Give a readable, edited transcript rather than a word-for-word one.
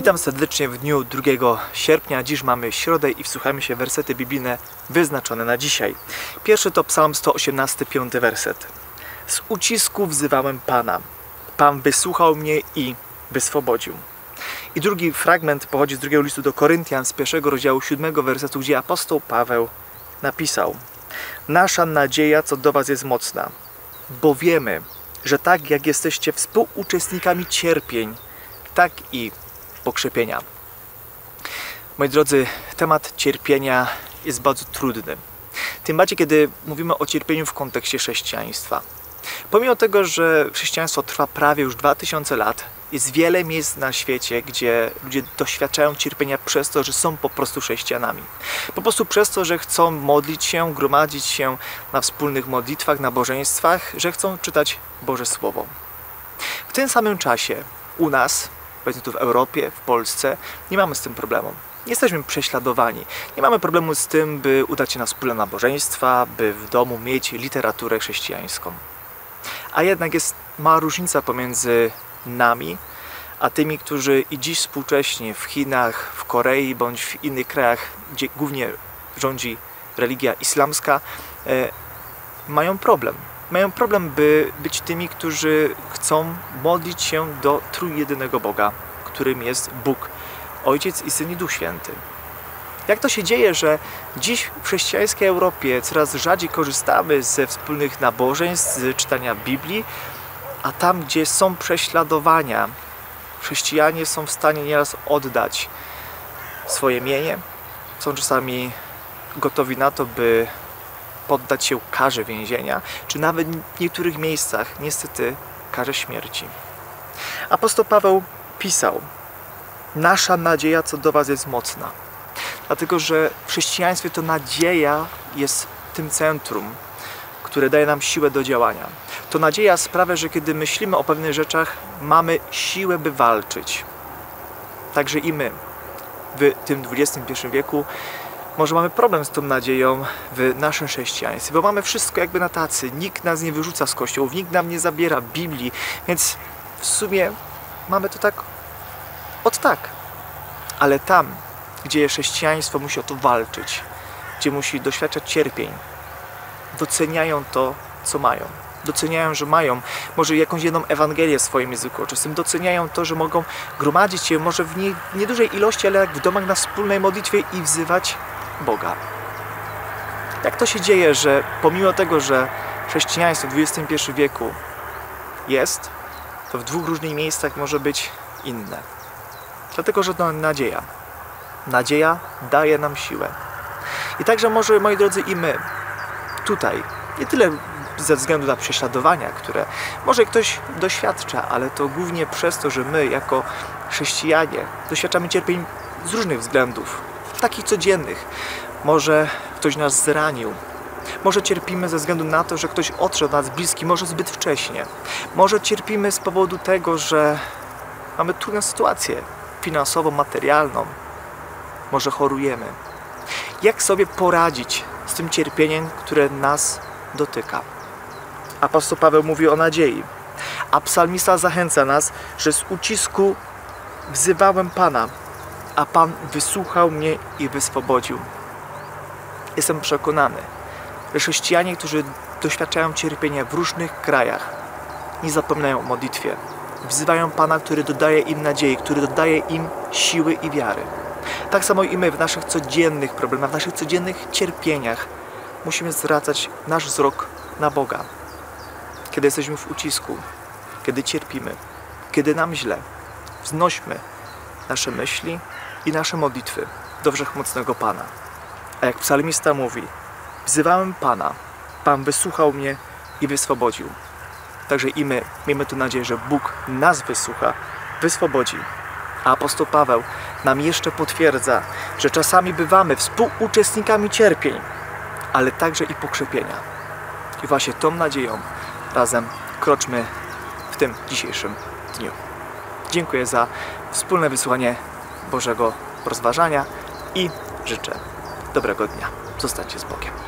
Witam serdecznie w dniu 2 sierpnia. Dziś mamy środę i wsłuchajmy się w wersety biblijne wyznaczone na dzisiaj. Pierwszy to Psalm 118, 5 werset. Z ucisku wzywałem Pana. Pan wysłuchał mnie i wyswobodził. I drugi fragment pochodzi z drugiego listu do Koryntian z 1 rozdziału 7 wersetu, gdzie apostoł Paweł napisał: Nasza nadzieja co do was jest mocna, bo wiemy, że tak jak jesteście współuczestnikami cierpień, tak i pokrzepienia. Moi drodzy, temat cierpienia jest bardzo trudny. Tym bardziej, kiedy mówimy o cierpieniu w kontekście chrześcijaństwa. Pomimo tego, że chrześcijaństwo trwa prawie już 2000 lat, jest wiele miejsc na świecie, gdzie ludzie doświadczają cierpienia przez to, że są po prostu chrześcijanami. Po prostu przez to, że chcą modlić się, gromadzić się na wspólnych modlitwach, nabożeństwach, że chcą czytać Boże Słowo. W tym samym czasie u nas, powiedzmy tu w Europie, w Polsce, nie mamy z tym problemu. Nie jesteśmy prześladowani. Nie mamy problemu z tym, by udać się na wspólne nabożeństwa, by w domu mieć literaturę chrześcijańską. A jednak jest mała różnica pomiędzy nami, a tymi, którzy i dziś współcześnie w Chinach, w Korei bądź w innych krajach, gdzie głównie rządzi religia islamska, mają problem. Mają problem, by być tymi, którzy chcą modlić się do trójjedynego Boga, którym jest Bóg, Ojciec i Syn i Duch Święty. Jak to się dzieje, że dziś w chrześcijańskiej Europie coraz rzadziej korzystamy ze wspólnych nabożeństw, z czytania Biblii, a tam, gdzie są prześladowania, chrześcijanie są w stanie nieraz oddać swoje mienie, są czasami gotowi na to, by poddać się karze więzienia, czy nawet w niektórych miejscach, niestety, karze śmierci. Apostoł Paweł pisał: Nasza nadzieja co do was jest mocna. Dlatego, że w chrześcijaństwie to nadzieja jest tym centrum, które daje nam siłę do działania. To nadzieja sprawia, że kiedy myślimy o pewnych rzeczach, mamy siłę, by walczyć. Także i my w tym XXI wieku może mamy problem z tą nadzieją w naszym chrześcijaństwie, bo mamy wszystko jakby na tacy. Nikt nas nie wyrzuca z kościołów, nikt nam nie zabiera Biblii, więc w sumie mamy to tak od tak. Ale tam, gdzie chrześcijaństwo musi o to walczyć, gdzie musi doświadczać cierpień, doceniają to, co mają. Doceniają, że mają może jakąś jedną Ewangelię w swoim języku ojczystym. Doceniają to, że mogą gromadzić się może w niedużej ilości, ale jak w domach na wspólnej modlitwie i wzywać Boga. Jak to się dzieje, że pomimo tego, że chrześcijaństwo w XXI wieku jest, to w dwóch różnych miejscach może być inne? Dlatego, że to nadzieja. Nadzieja daje nam siłę. I także może, moi drodzy, i my tutaj, nie tyle ze względu na prześladowania, które może ktoś doświadcza, ale to głównie przez to, że my jako chrześcijanie doświadczamy cierpień z różnych względów, takich codziennych. Może ktoś nas zranił, może cierpimy ze względu na to, że ktoś odszedł od nas bliski, może zbyt wcześnie. Może cierpimy z powodu tego, że mamy trudną sytuację finansową, materialną. Może chorujemy. Jak sobie poradzić z tym cierpieniem, które nas dotyka? Apostoł Paweł mówi o nadziei, a psalmista zachęca nas, że z ucisku wzywałem Pana, a Pan wysłuchał mnie i wyswobodził. Jestem przekonany, że chrześcijanie, którzy doświadczają cierpienia w różnych krajach, nie zapominają o modlitwie. Wzywają Pana, który dodaje im nadziei, który dodaje im siły i wiary. Tak samo i my w naszych codziennych problemach, w naszych codziennych cierpieniach musimy zwracać nasz wzrok na Boga. Kiedy jesteśmy w ucisku, kiedy cierpimy, kiedy nam źle, wznośmy nasze myśli i nasze modlitwy do wszechmocnego Pana. A jak psalmista mówi: wzywałem Pana, Pan wysłuchał mnie i wyswobodził. Także i my miejmy tu nadzieję, że Bóg nas wysłucha, wyswobodzi. A apostoł Paweł nam jeszcze potwierdza, że czasami bywamy współuczestnikami cierpień, ale także i pokrzepienia. I właśnie tą nadzieją razem kroczmy w tym dzisiejszym dniu. Dziękuję za wspólne wysłuchanie Bożego rozważania i życzę dobrego dnia. Zostańcie z Bogiem.